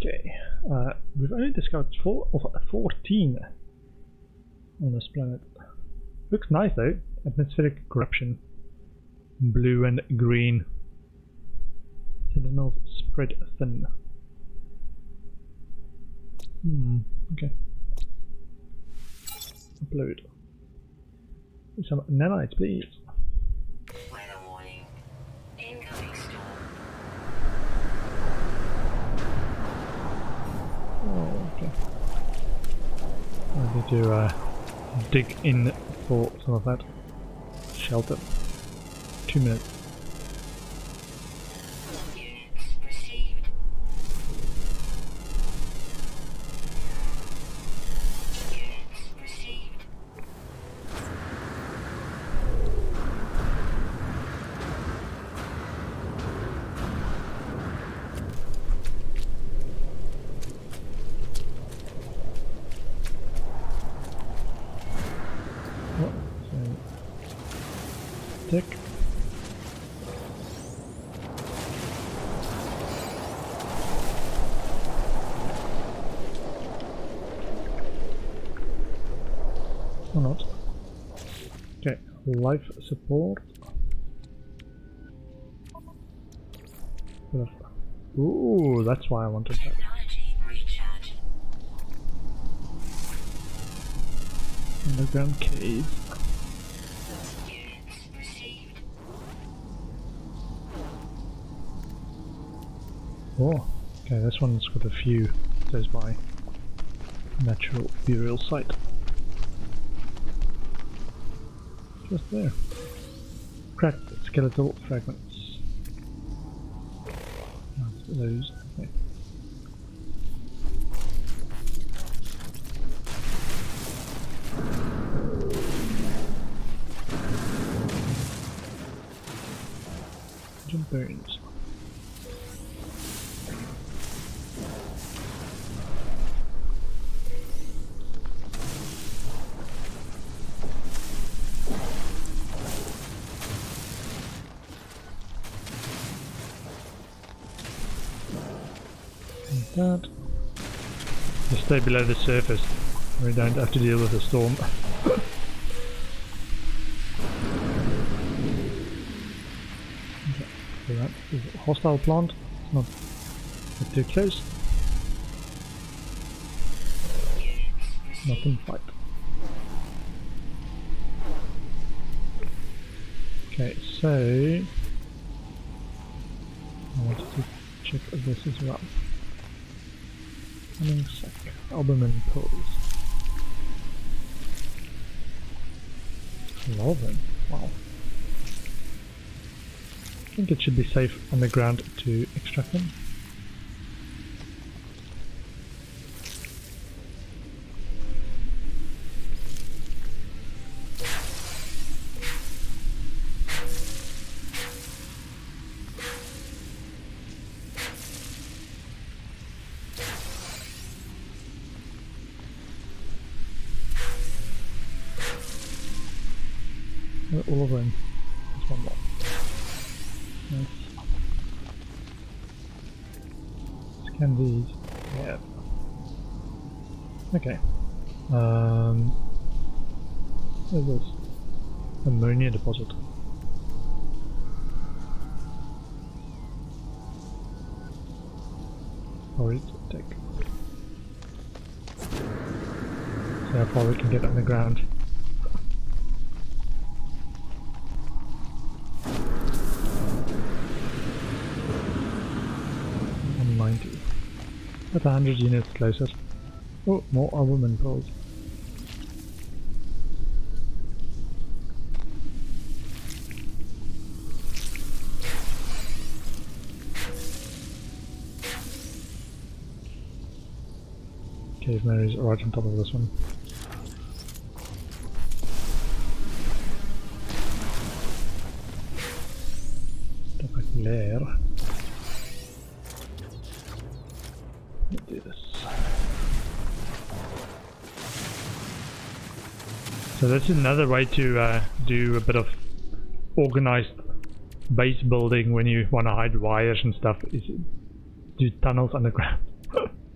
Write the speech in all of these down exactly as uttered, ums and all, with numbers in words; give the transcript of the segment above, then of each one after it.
Okay, uh, we've only discovered four of fourteen on this planet. Looks nice though. Atmospheric corruption. Blue and green. Sentinels spread thin. Hmm, okay. Upload. Some nanites, please. Weather warning. Incoming storm. Oh, okay. I need to uh, dig in for some of that shelter. Two minutes. Units received. Units received. Oh, so stick. Or not. Okay, life support. Ooh, that's why I wanted that. Technology recharge. Underground cave. Units received. Oh, okay, this one's got a few. Says by natural burial site. Just there. Cracked skeletal fragments. That's those. Okay. Jump bones. That. Just stay below the surface. We don't have to deal with the storm. Okay, so that is a hostile plant. It's not get too close. Nothing fight. Okay, so I wanted to check this as well. Running sack, albumin poles. A lot of them. Wow. I think it should be safe on the ground to extract them. All of them. There's one more. Nice. Scan these. Yeah. Okay. Um. Where's this? Ammonia deposit. Or it's take. See how far we can get underground. ninety. That's a hundred units closer. Oh, more albumin poles. Cave Mary's right on top of this one. Spectacular. Let's do this. So that's another way to uh, do a bit of organized base building when you want to hide wires and stuff, is do tunnels underground.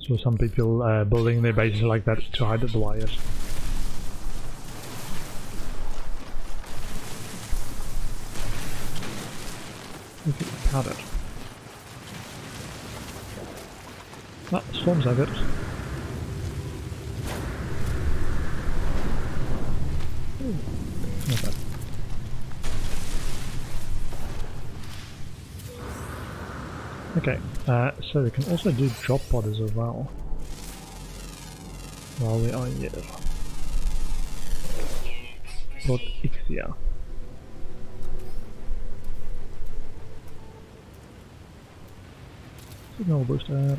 So some people uh, building their bases like that to hide the wires. Okay, powdered. Ah, storms are good. Ooh, not bad. Okay, uh, so we can also do drop podders as well. While we are here. Lord Ixia. Signal booster.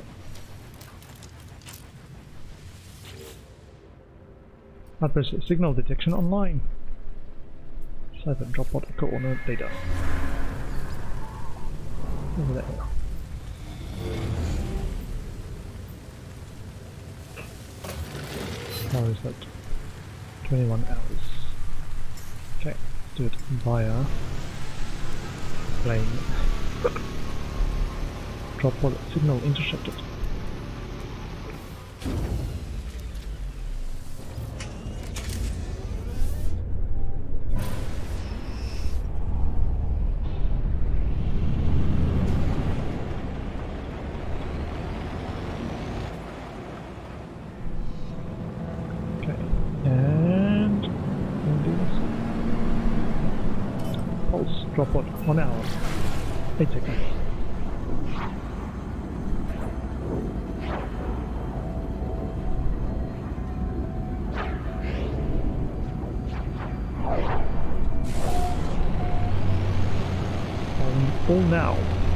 Address signal detection online. Cyber drop pod coordinate data. Over there. How is that? twenty-one hours. Okay, let's do it via plane. Drop pod signal intercepted. Drop pod, one hour, eight seconds. Um, all now.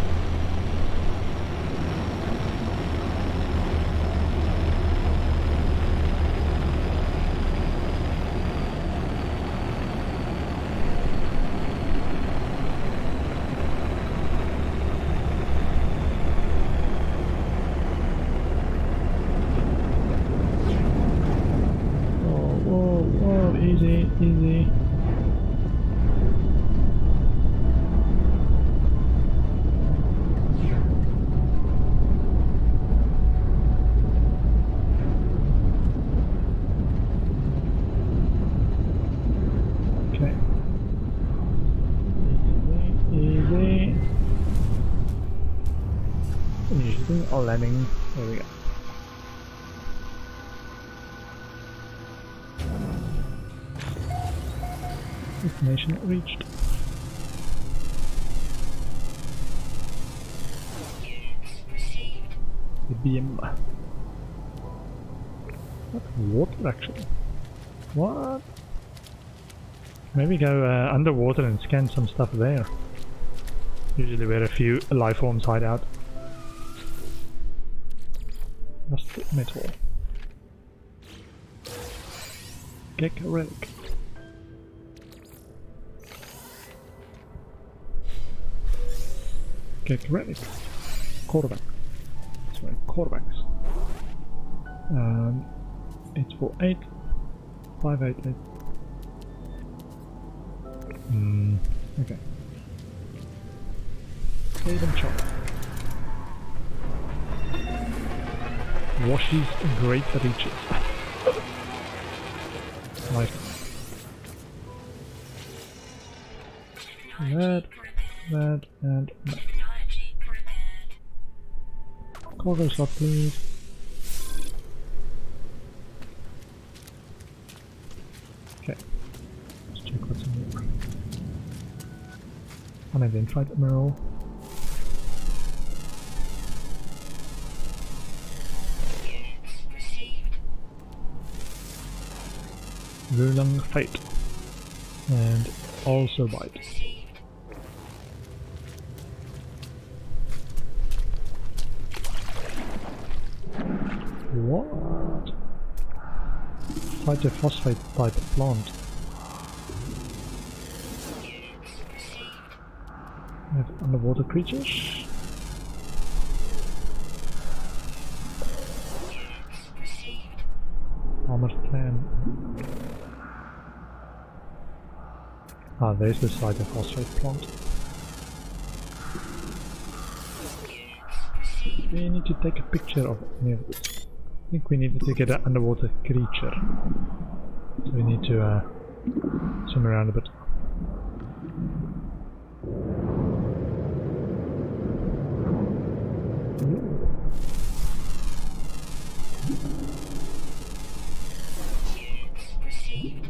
Easy, easy. Okay. Easy, easy. Easy. All landing. There we go. Destination reached. The beam. What? Water actually? What? Maybe go uh, underwater and scan some stuff there. Usually where a few life forms hide out. Rust metal. Gek relic. Get ready. Quarterback. Sorry, quarterbacks. Um, eight four eight. five eight eight. Hmm. Okay. Freedom chop. Washes great reaches. Nice. That, that, and that. Cargo slot, please. Okay. Let's check what's in here. Unidentified emerald. Rulang Fate. And also bite. What? Phytophosphate type plant. We have underwater creatures. Armored clan. Ah, there's the phytophosphate plant. we need to take a picture of any of this? I think we need to get an underwater creature. So we need to uh, swim around a bit. Received.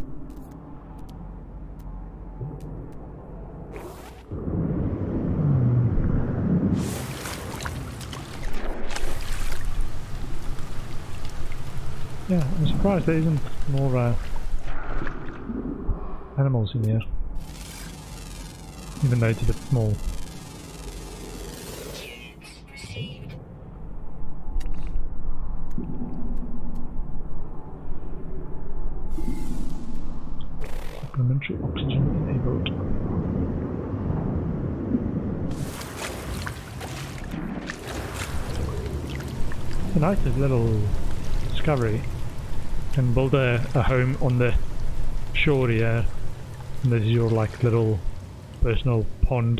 Yeah, I'm surprised there isn't more uh, animals in here, even though it's a bit small. Received. Supplementary oxygen enabled. It's a nice little discovery. Can build a, a home on the shore here, and this is your like little personal pond.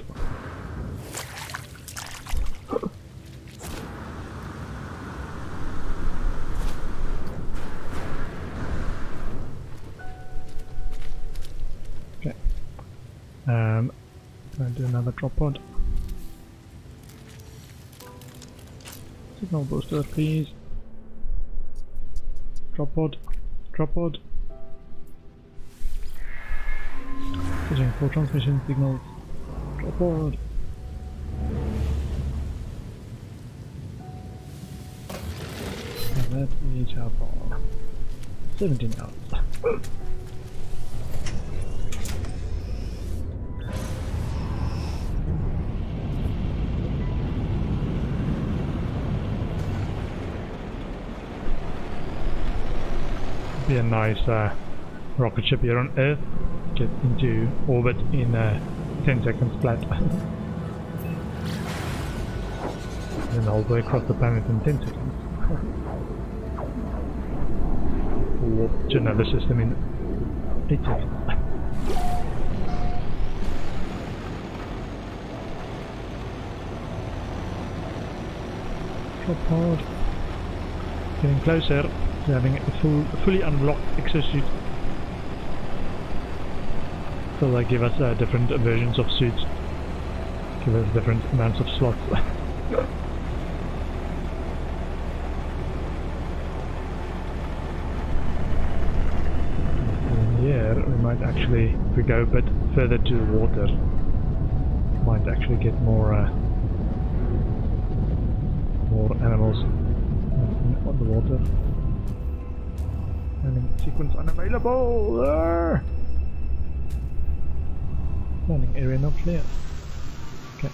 Okay, um, I'll do another drop pod. Signal booster, please. Drop pod, drop pod. Searching for transmission signals. Drop pod. And that is how far? seventeen hours. Be a nice uh, rocket ship here on Earth. Get into orbit in uh, ten seconds flat. And all the way across the planet in ten seconds. Warp to another system in eight seconds. Drop pod. Getting closer. Having a full, fully unlocked exosuit. So they give us uh, different versions of suits. Give us different amounts of slots. And here we might actually, if we go a bit further to the water, might actually get more uh, more animals on the water. Landing sequence unavailable! Arrgh! Landing area not clear. Okay.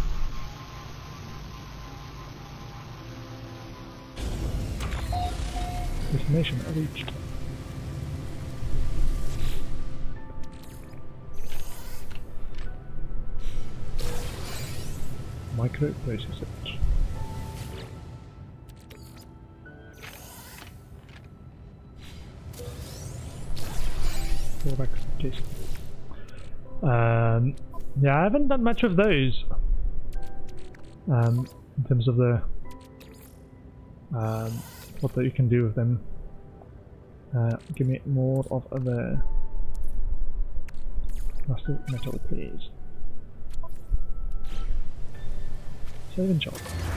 Destination reached. Microprocessor. Um, yeah, I haven't done much of those. Um, in terms of the um, what that you can do with them. Uh, give me more of the rusted metal, please. Save and shot.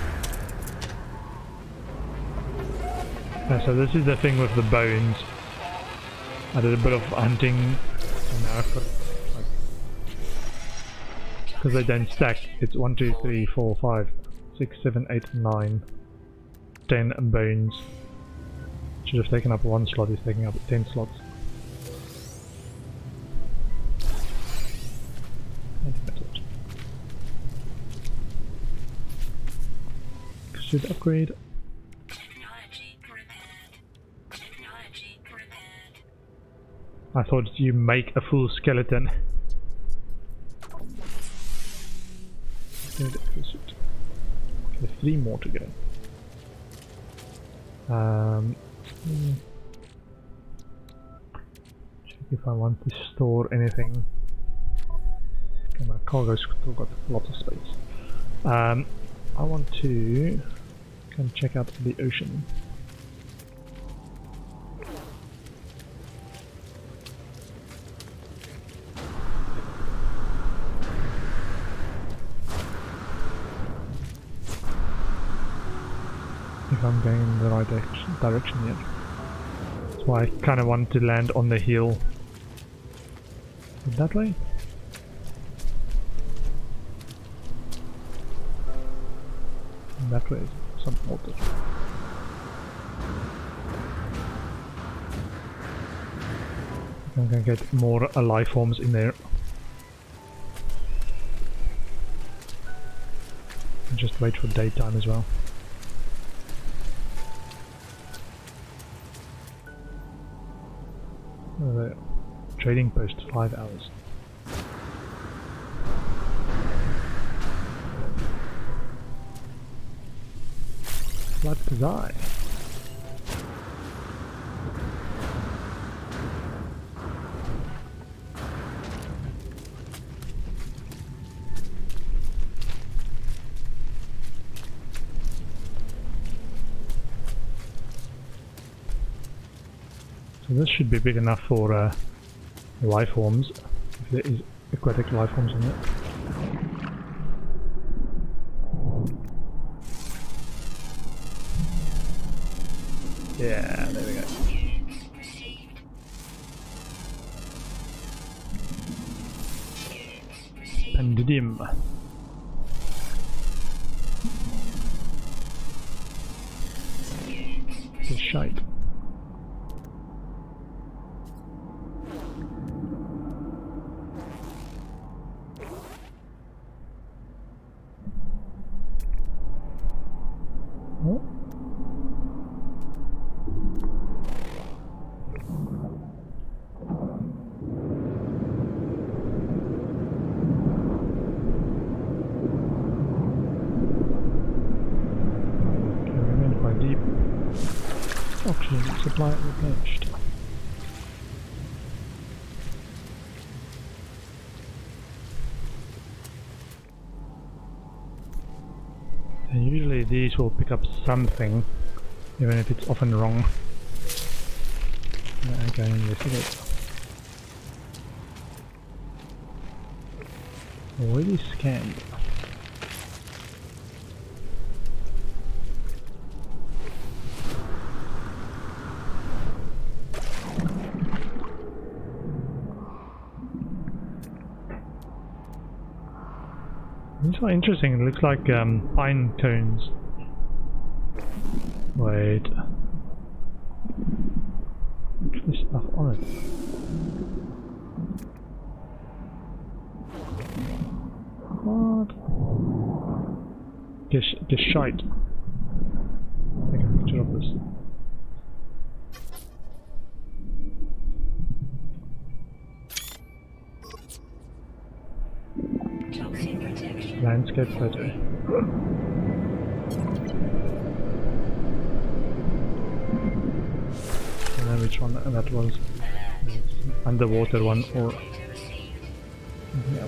Uh, so this is the thing with the bones. I did a bit of hunting, and now I've got, like, because they don't stack, it's one, two, three, four, five, six, seven, eight, nine, ten bones. Should have taken up one slot, he's taking up ten slots. Should upgrade. Technology repaired. Technology repaired. I thought you make a full skeleton. Okay, three more to go. Um, hmm. Check if I want to store anything. Okay, my cargo's still got lots of space. Um, I want to Can check out the ocean. If I'm going in the right direction, direction yet. That's why I kind of want to land on the hill. That way? That way, some water. I'm gonna get more uh, life forms in there. And just wait for daytime as well. Uh, trading post five hours. What was I? So this should be big enough for uh, life forms, if there is aquatic life forms in it. Yeah, there we go. Pandidium. The shite. Oh. Oxygen supply replenished. And usually these will pick up something, even if it's often wrong. I can investigate. Already scanned. These are interesting, it looks like um, pine cones. Wait. What's this stuff on it? What? Just, just shite. Take a picture of this. Landscape photo. I don't know which one that was. Underwater one or... Yeah.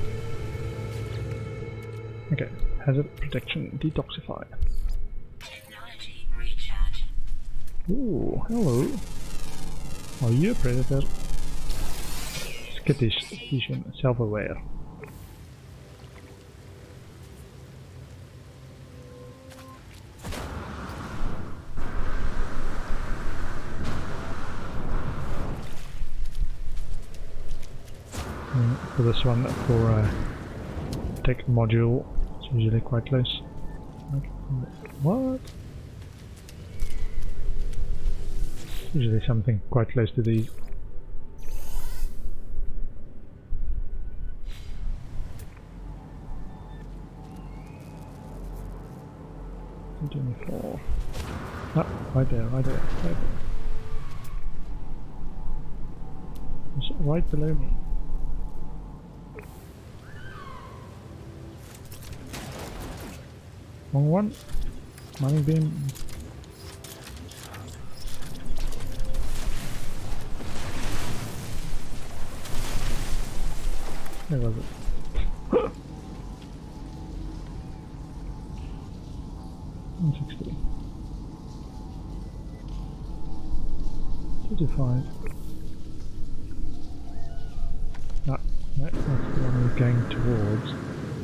Okay, hazard protection, detoxify. Technology recharge. Ooh, hello. Are you a predator? Skittish, vision, self-aware. For this one, for uh, tech module, it's usually quite close. Okay. What? Usually something quite close to these. twenty-four. Ah, right there, right there, right there. It's right below me. Wrong one. Money beam. Where was it? one sixty. thirty-five. Ah, no, that's the one we're going towards.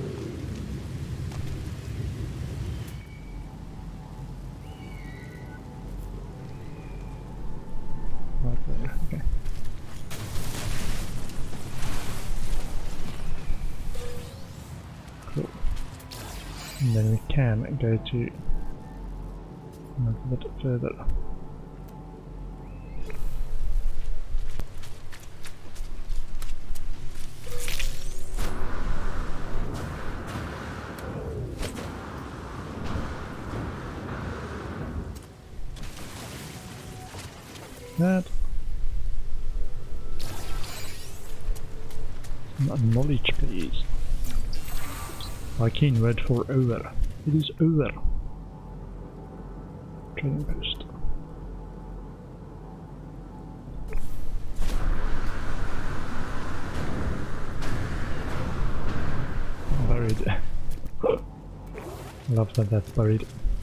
Right there, okay. Cool. And then we can go to a bit further. That. Some knowledge, please. My keen word for over. It is over. Trading post. Buried. Love that that's buried.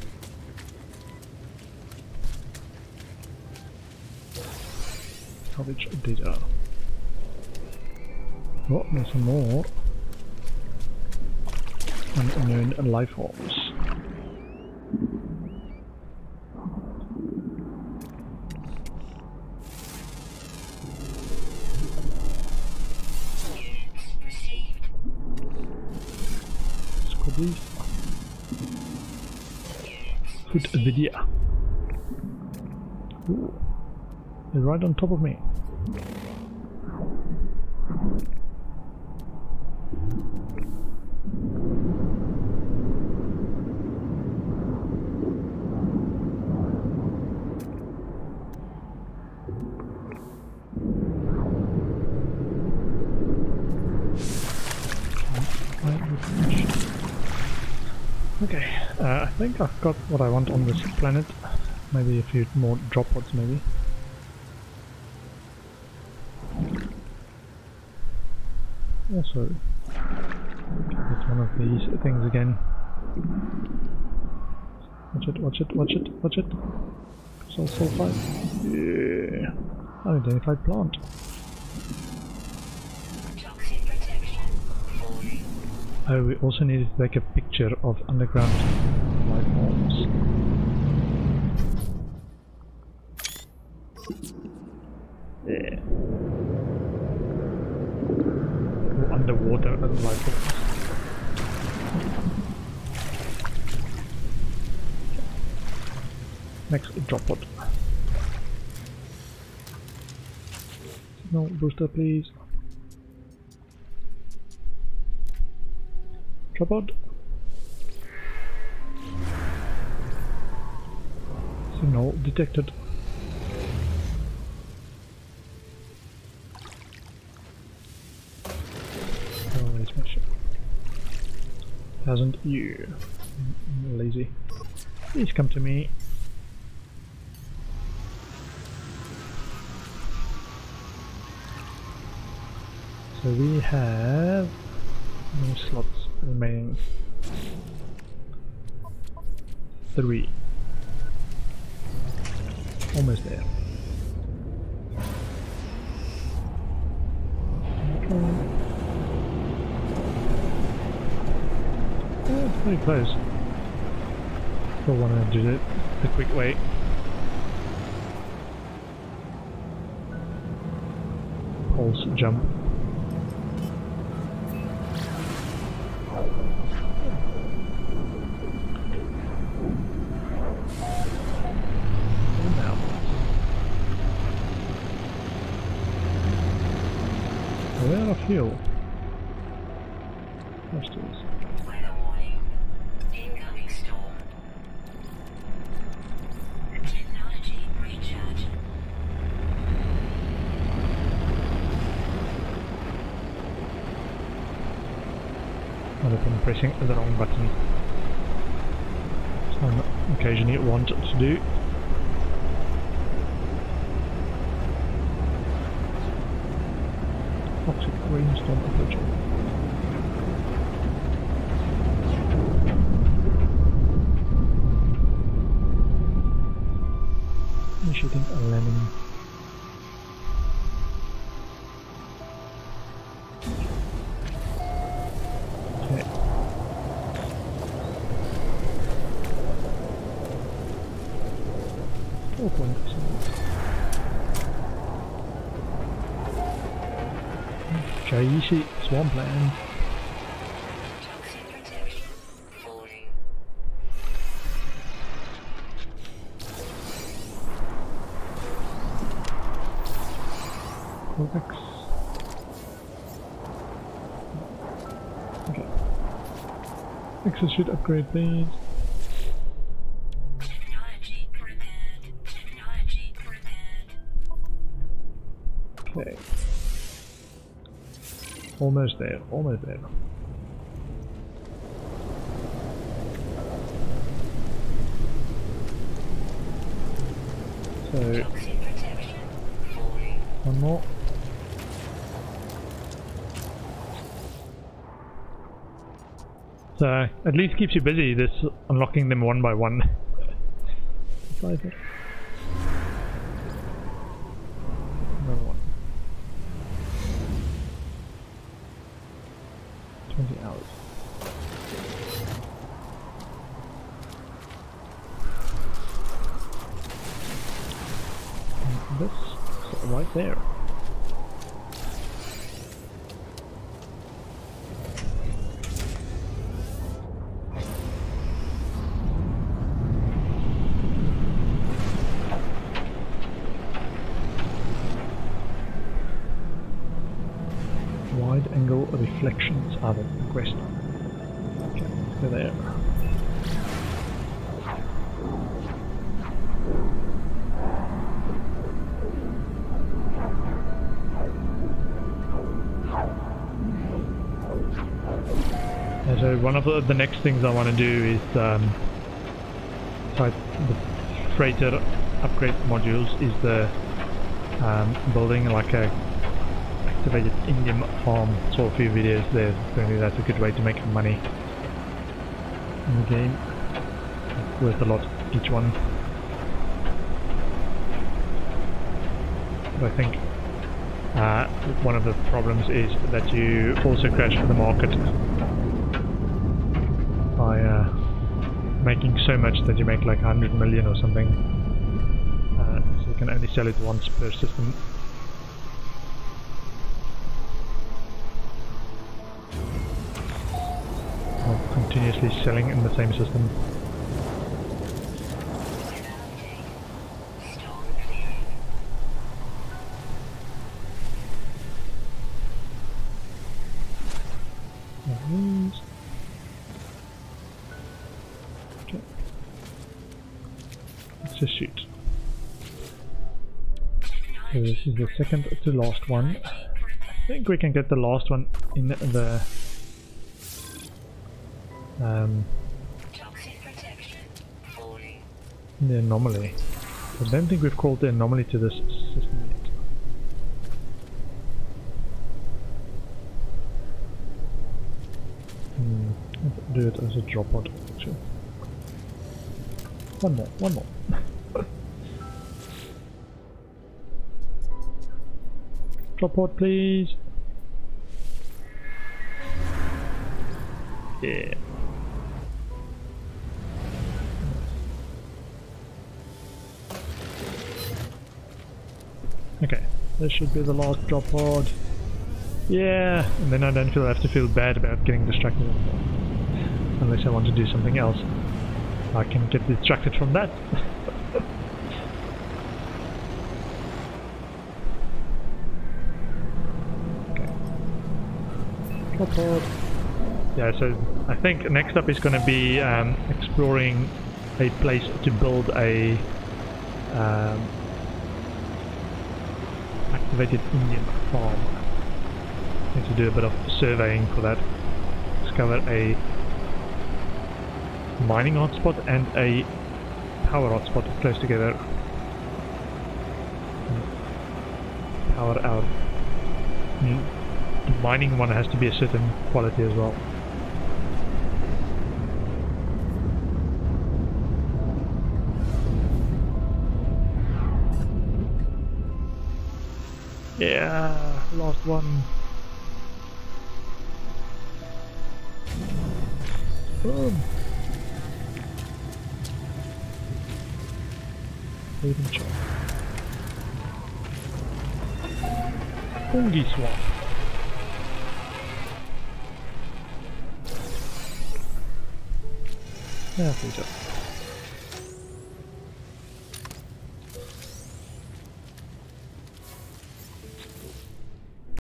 Salvage data. Oh, there's some more. Unknown life forms. Squibbies. Foot video. Ooh. They're right on top of me. Okay, uh, I think I've got what I want on this planet. Maybe a few more drop pods, maybe. Also, it's one of these things again. Watch it, watch it, watch it, watch it. Soul sulfide. Yeah. Unidentified plant. Oh, we also needed to take a picture of underground life forms. Yeah. Or underwater life forms. Next drop pod. No booster, please. Drop pod. Signal detected. Always mission. Hasn't you? Lazy. Please come to me. So we have how many slots remaining? Three. Almost there. Okay. Oh, it's very close. Still want to do it the quick way. Pulse jump. Where are fuel? Crystals. Weather warning. Incoming storm. Technology recharge. I've been pressing the wrong button. So I occasionally want to do. Toxic rainstorm approaching. four point seven. Jaishi swampland. Toxic protection falling. Cortex. Okay. Exosuit upgrade please. Technology prepared. Technology prepared. Okay. Almost there, almost there. So, Toxic protection falling. one more. So, at least keeps you busy, this unlocking them one by one. Another one. twenty hours. And this is right there. Wide angle reflections are the question. Okay, let's go there. And so one of the, the next things I want to do is um, type the freighter upgrade modules is the um, building like a activated Indian farm. Saw a few videos there. Apparently that's a good way to make money in the game. It's worth a lot each one. But I think uh, one of the problems is that you also crash the market by uh, making so much that you make like one hundred million or something. Uh, so you can only sell it once per system. Continuously selling in the same system. Storm clearing. Nice. Okay. Let's just shoot. So this is the second to last one. I think we can get the last one in the um, Toxic protection falling. the anomaly. I don't think we've called the anomaly to this system yet. Hmm, let's do it as a drop pod actually. One more, one more. Drop pod please. Yeah. Okay, this should be the last drop pod. Yeah, and then I don't feel I have to feel bad about getting distracted anymore. Unless I want to do something else. I can get distracted from that. Okay. Drop pod. Yeah, so I think next up is going to be um, exploring a place to build a um, activated Indian farm. Need to do a bit of surveying for that. Discover a mining hotspot and a power hotspot close together. Power out. The mining one has to be a certain quality as well. Yeah, last one. Boom. Haven Chop. Fungi Swamp. There we go.